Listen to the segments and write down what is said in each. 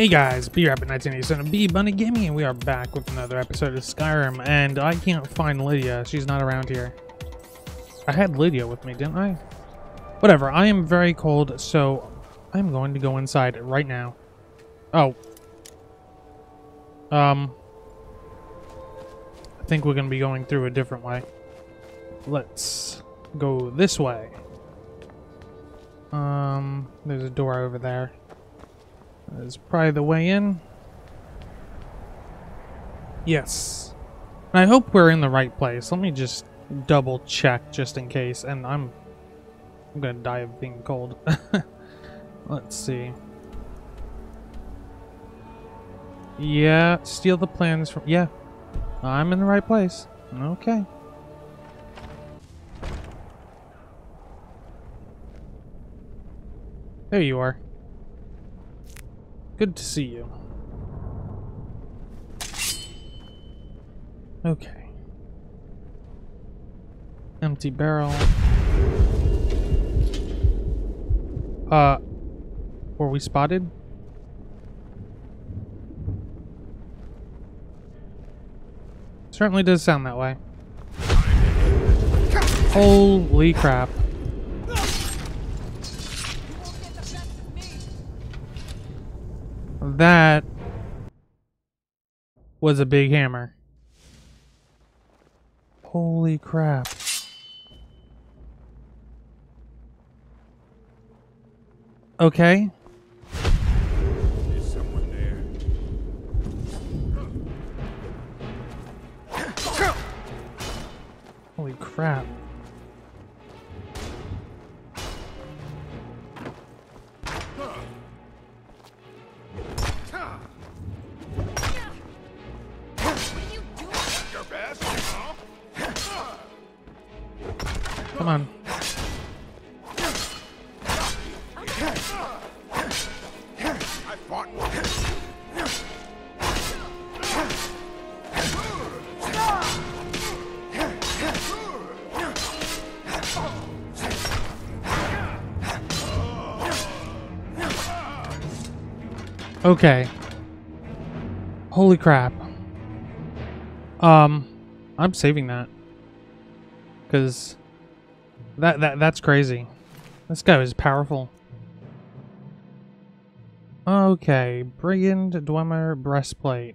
Hey guys, B-Rapid1987 B Bunny Gaming, and we are back with another episode of Skyrim, and I can't find Lydia. She's not around here. I had Lydia with me, didn't I? Whatever, I am very cold, so I'm going to go inside right now. Oh. I think we're going to be going through a different way. Let's go this way. There's a door over there. That's probably the way in. Yes. And I hope we're in the right place. Let me just double check just in case. And I'm gonna die of being cold. Let's see. Yeah, steal the plans from... Yeah, I'm in the right place. Okay. There you are. Good to see you. Okay. Empty barrel. Were we spotted? Certainly does sound that way. Holy crap. That was a big hammer. Holy crap. Okay. Is someone there? Holy crap. Come on. I fought. Okay. Holy crap. I'm saving that. Cause that's crazy. This guy was powerful. Okay, Brigand Dwemer breastplate.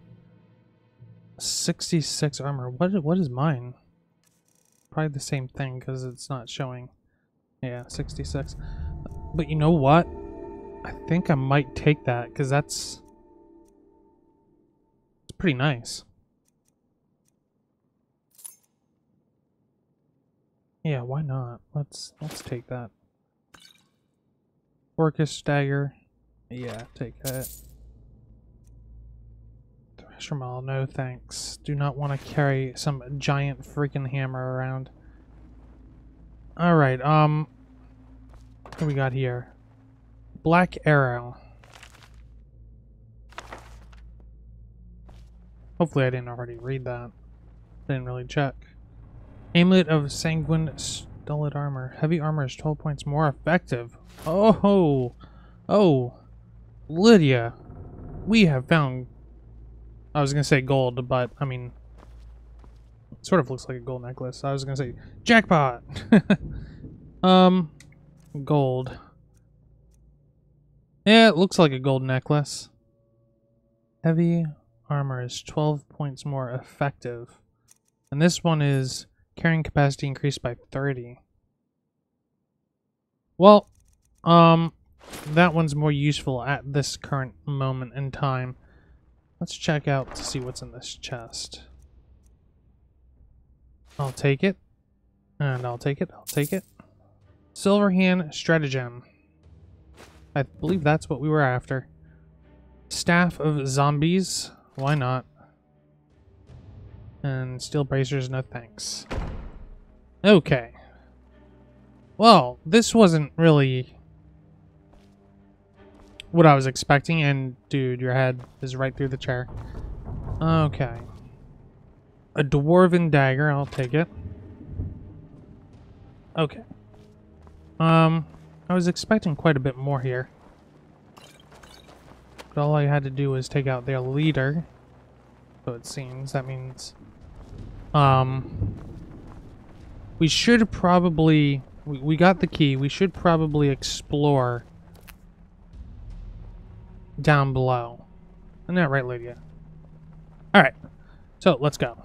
66 armor. What is mine? Probably the same thing because it's not showing. Yeah, 66. But you know what? I think I might take that because it's pretty nice. Yeah, why not? Let's take that. Orcus dagger. Yeah, take that. Thresher maul, no thanks. Do not want to carry some giant freaking hammer around. Alright, what do we got here? Black arrow. Hopefully I didn't already read that. Didn't really check. Amulet of Sanguine Stolid Armor. Heavy armor is 12 points more effective. Oh! Oh! Lydia! We have found... I was gonna say gold, but, I mean... It sort of looks like a gold necklace. I was gonna say... Jackpot! Gold. Yeah, it looks like a gold necklace. Heavy armor is 12 points more effective. And this one is... Carrying capacity increased by 30. Well, that one's more useful at this current moment in time. Let's check out to see what's in this chest. I'll take it. And I'll take it. I'll take it. Silverhand Stratagem. I believe that's what we were after. Staff of Zombies. Why not? And steel bracers, no thanks. Okay. Well, this wasn't really what I was expecting, and dude, your head is right through the chair. Okay. A dwarven dagger, I'll take it. Okay. I was expecting quite a bit more here. But all I had to do was take out their leader. So it seems. That means... we should probably... We got the key. We should probably explore down below. Isn't that right, Lydia? Alright. So, let's go.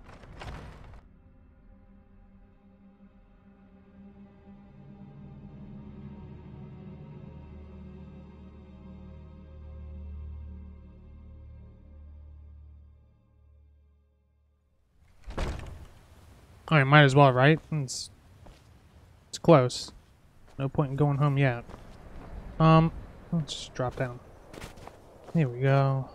Alright, might as well, right? It's close. No point in going home yet. Let's just drop down. Here we go.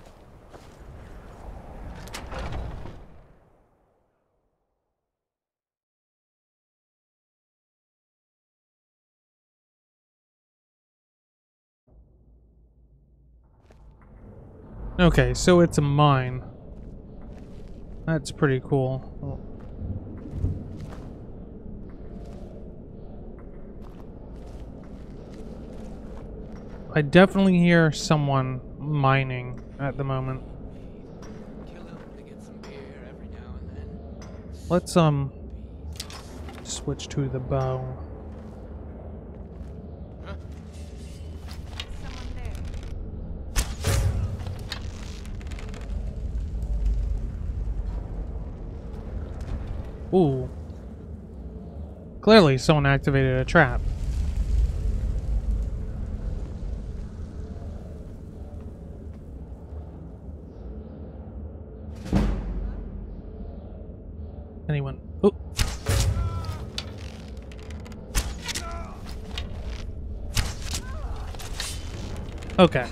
Okay, so it's a mine. That's pretty cool. I definitely hear someone mining at the moment. Let's switch to the bow. Ooh. Clearly someone activated a trap. Anyone? Oh. Okay.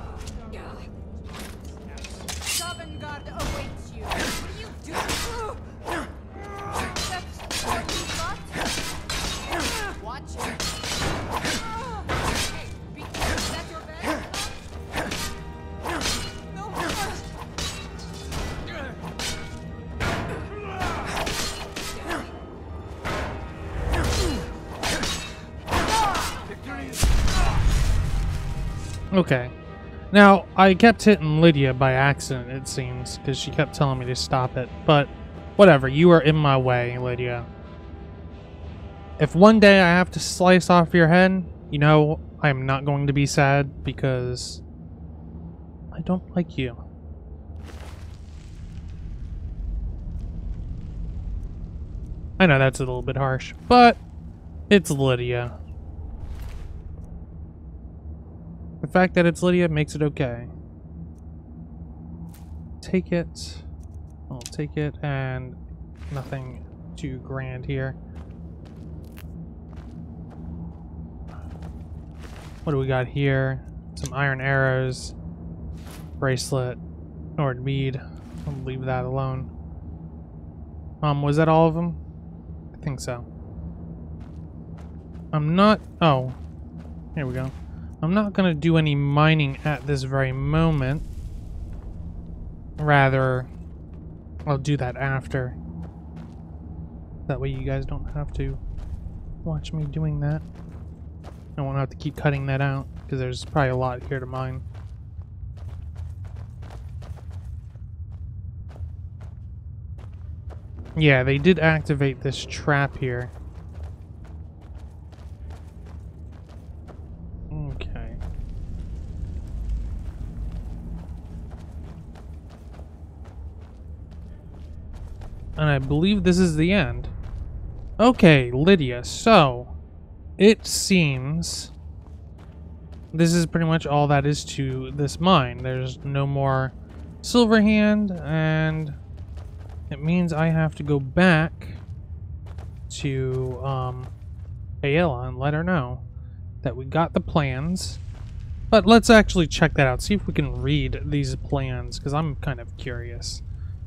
Okay. Now, I kept hitting Lydia by accident, it seems, because she kept telling me to stop it. But, whatever, you are in my way, Lydia. If one day I have to slice off your head, you know, I'm not going to be sad, because I don't like you. I know that's a little bit harsh, but it's Lydia. The fact that it's Lydia makes it okay. Take it. I'll take it, and nothing too grand here. What do we got here? Some iron arrows. Bracelet. Or bead. I'll leave that alone. Was that all of them? I think so. I'm not... Oh. Here we go. I'm not going to do any mining at this very moment. Rather, I'll do that after. That way you guys don't have to watch me doing that. I won't have to keep cutting that out, because there's probably a lot here to mine. Yeah, they did activate this trap here. Okay. And I believe this is the end. Okay, Lydia, so it seems this is pretty much all that is to this mine. There's no more Silverhand, and it means I have to go back to Ayla and let her know that we got the plans. But let's actually check that out, see if we can read these plans, because I'm kind of curious.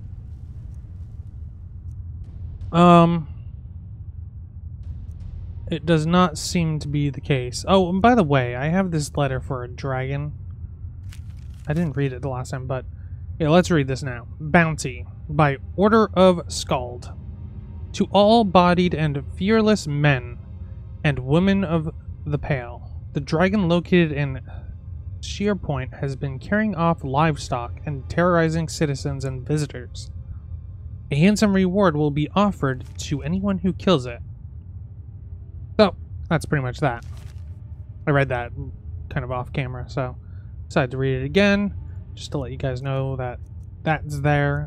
It does not seem to be the case. Oh, and by the way, I have this letter for a dragon. I didn't read it the last time, but yeah, let's read this now. Bounty. By order of Skald. To all bodied and fearless men and women of the Pale, the dragon located in sheer point has been carrying off livestock and terrorizing citizens and visitors. A handsome reward will be offered to anyone who kills it. So, that's pretty much that. I read that kind of off camera, so decided to read it again, just to let you guys know that that's there.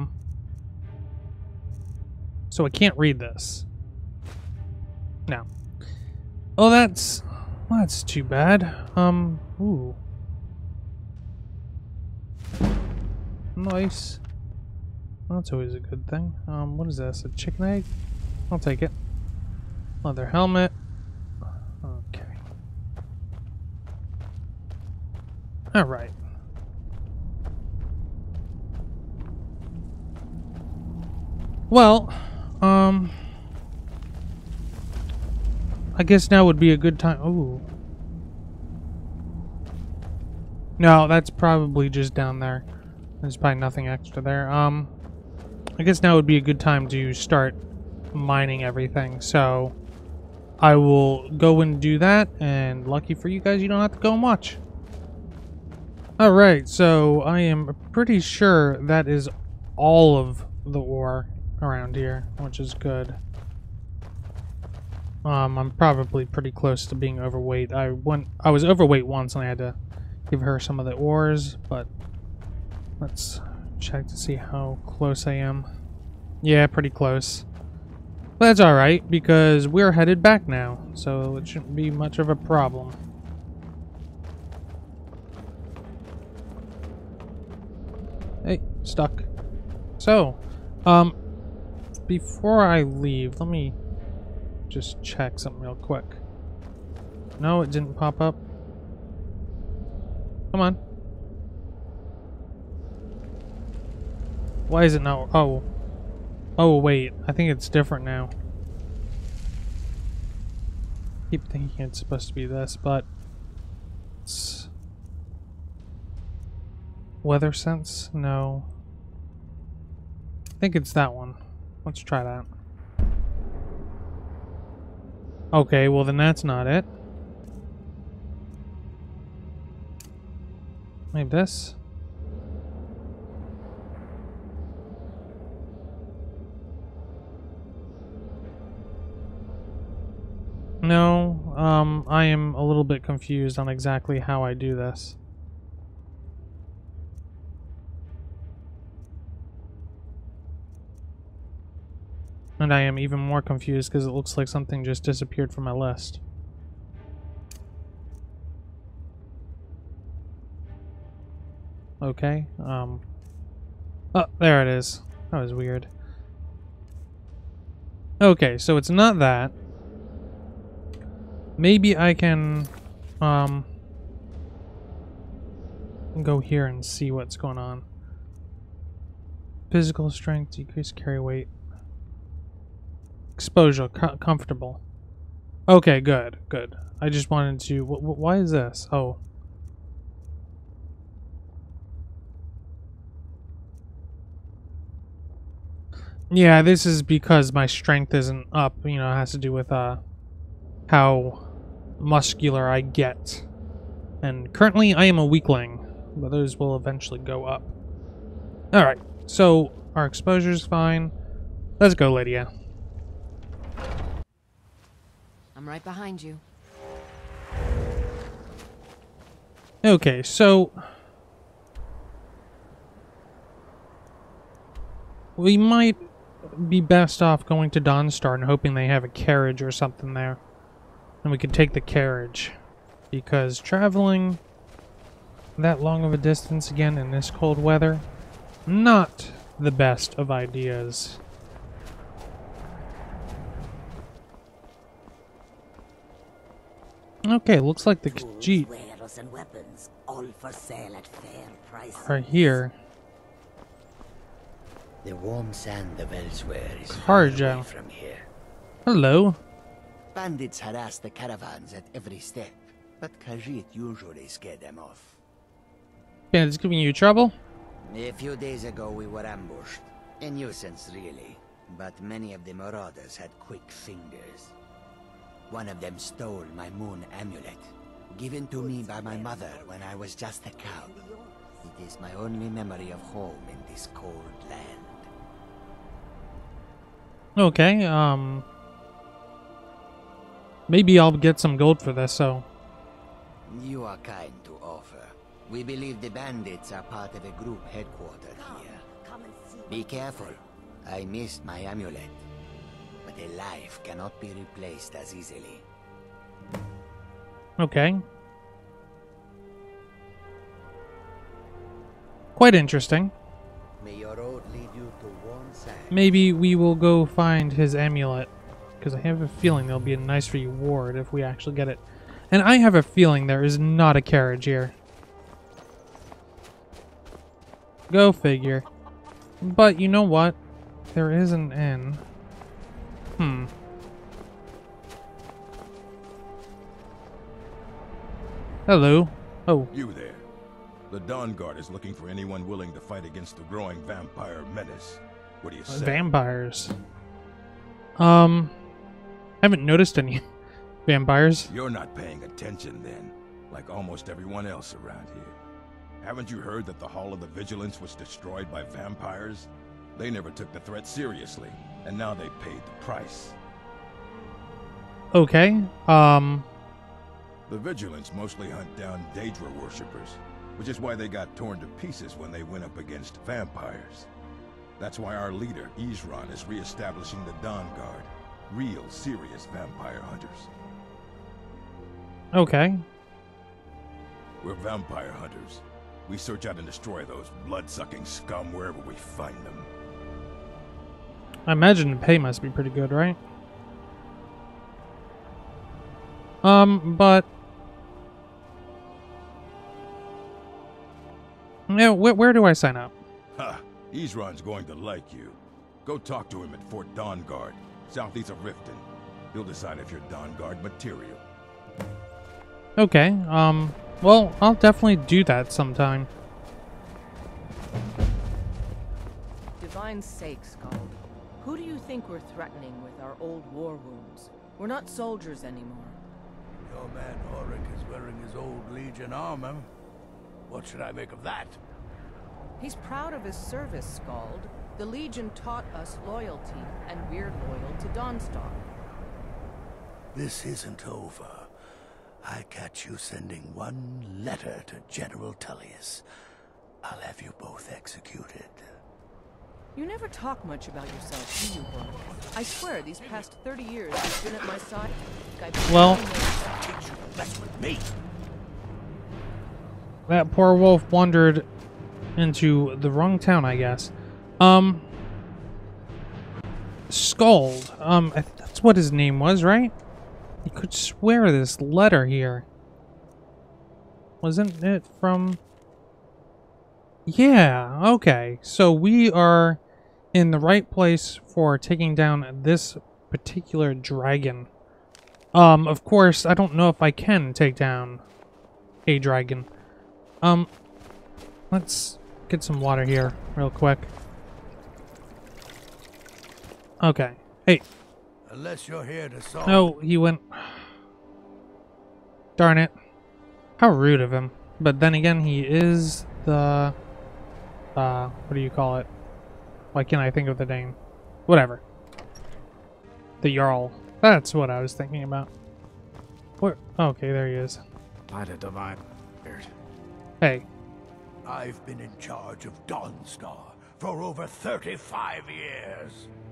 So I can't read this. No. Oh, that's too bad. Ooh. Nice. That's always a good thing. What is this? A chicken egg? I'll take it. Leather helmet. Okay. Alright. Well, I guess now would be a good time. Ooh. No, that's probably just down there. There's probably nothing extra there. I guess now would be a good time to start mining everything. So I will go and do that, and lucky for you guys, you don't have to go and watch. Alright, so I am pretty sure that is all of the ore around here, which is good. I'm probably pretty close to being overweight. I was overweight once and I had to give her some of the ores, but let's check to see how close I am. Yeah, pretty close. But that's alright, because we're headed back now, so it shouldn't be much of a problem. Hey, stuck. So, before I leave, let me just check something real quick. No, it didn't pop up. Come on. Why is it not? Oh. Oh, wait. I think it's different now. Keep thinking it's supposed to be this, but it's weather sense? No. I think it's that one. Let's try that. Okay, well then that's not it. Maybe this. No, I am a little bit confused on exactly how I do this. And I am even more confused because it looks like something just disappeared from my list. Okay, oh, there it is. That was weird. Okay, so it's not that. Maybe I can, go here and see what's going on. Physical strength, decrease carry weight. Exposure, comfortable. Okay, good, good. I just wanted to... why is this? Oh. Yeah, this is because my strength isn't up. You know, it has to do with how muscular I get. And currently I am a weakling, but those will eventually go up. Alright, so our exposure's fine. Let's go, Lydia. I'm right behind you. Okay, so we might be best off going to Dawnstar and hoping they have a carriage or something there. And we could take the carriage. Because traveling that long of a distance again in this cold weather, not the best of ideas. Okay, looks like the Khajiit wares and weapons, all for sale at fair prices. are here. The warm sand of elsewhere is Carja. far away from here. Hello. Bandits harass the caravans at every step, but Khajiit usually scare them off. Bandits giving you trouble? A few days ago we were ambushed. A nuisance, really, but many of the marauders had quick fingers. One of them stole my moon amulet. Given to me by my mother when I was just a cow. It is my only memory of home in this cold land. Okay, maybe I'll get some gold for this, so... You are kind to offer. We believe the bandits are part of a group headquartered here. Be careful. I missed my amulet. But a life cannot be replaced as easily. Okay. Quite interesting. May your road lead you to warm sand. Maybe we will go find his amulet, because I have a feeling there'll be a nice reward if we actually get it. And I have a feeling there is not a carriage here. Go figure. But you know what? There is an inn. Hello. Oh. You there. The Dawn Guard is looking for anyone willing to fight against the growing vampire menace. What do you say? Vampires. Haven't noticed any vampires. You're not paying attention then, like almost everyone else around here. Haven't you heard that the Hall of the Vigilance was destroyed by vampires? They never took the threat seriously, and now they paid the price. Okay. The Vigilance mostly hunt down Daedra worshippers, which is why they got torn to pieces when they went up against vampires. That's why our leader, Isran, is re-establishing the Dawn Guard. Real, serious vampire hunters. Okay. We're vampire hunters. We search out and destroy those blood-sucking scum wherever we find them. I imagine the pay must be pretty good, right? But... Yeah, where do I sign up? Ha! Isran's going to like you. Go talk to him at Fort Dawn Guard, southeast of Riften. He'll decide if you're Dawn Guard material. Okay, well, I'll definitely do that sometime. Divine's sake, Scald. Who do you think we're threatening with our old war wounds? We're not soldiers anymore. Your man Auric is wearing his old Legion armor. What should I make of that? He's proud of his service, Scald. The Legion taught us loyalty, and we're loyal to Dawnstar. This isn't over. I catch you sending one letter to General Tullius. I'll have you both executed. You never talk much about yourself, do you, Burke? I swear, these past 30 years you've been at my side. Well, Teach you to mess with me. that poor wolf wandered into the wrong town, I guess. Scald. That's what his name was, right? You could swear this letter here. Wasn't it from... Yeah, okay. So we are in the right place for taking down this particular dragon. Of course, I don't know if I can take down a dragon. Let's get some water here real quick. Okay. Hey. Unless you're here to solve... No, he went... Darn it. How rude of him. But then again, he is the... what do you call it? Why can't I think of the name? Whatever. The Jarl. That's what I was thinking about. Where? Okay, there he is. By the divine beard. Hey. I've been in charge of Dawnstar for over 35 years.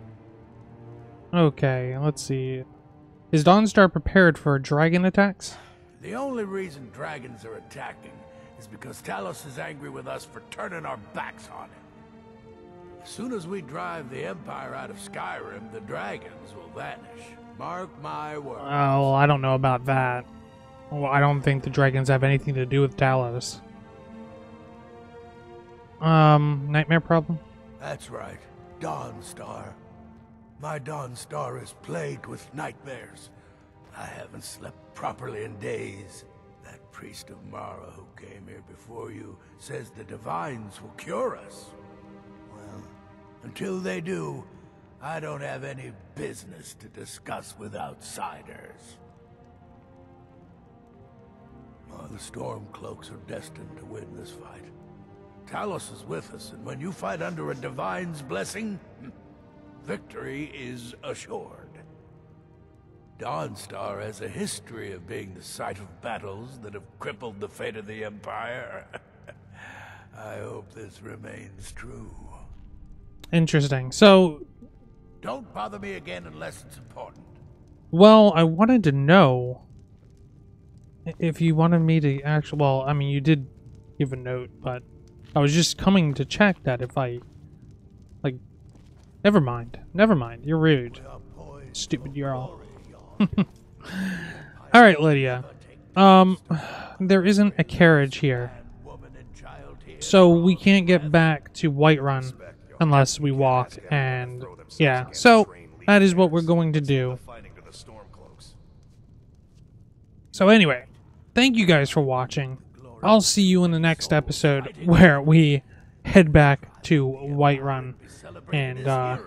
Okay, let's see. Is Dawnstar prepared for dragon attacks? The only reason dragons are attacking is because Talos is angry with us for turning our backs on him. As soon as we drive the Empire out of Skyrim, the dragons will vanish. Mark my words. Oh, I don't know about that. Well, I don't think the dragons have anything to do with Talos. Nightmare problem? That's right. Dawnstar. My Dawnstar is plagued with nightmares. I haven't slept properly in days. That priest of Mara who came here before you says the Divines will cure us. Well, until they do, I don't have any business to discuss with outsiders. Oh, the Storm Cloaks are destined to win this fight. Talos is with us, and when you fight under a Divine's blessing, victory is assured. Dawnstar has a history of being the site of battles that have crippled the fate of the Empire. I hope this remains true. Interesting. So, Don't bother me again unless it's important. well, I wanted to know if you wanted me to actually... Well, I mean, you did give a note, but I was just coming to check that if I... Like, never mind. Never mind. You're rude. Stupid girl. Alright, Lydia. There isn't a carriage here. So we can't get back to Whiterun unless we walk, and yeah. So that is what we're going to do. So anyway, thank you guys for watching. I'll see you in the next episode where we head back to Whiterun and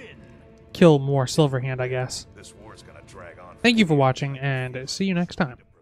kill more Silverhand, I guess. Thank you for watching, and see you next time.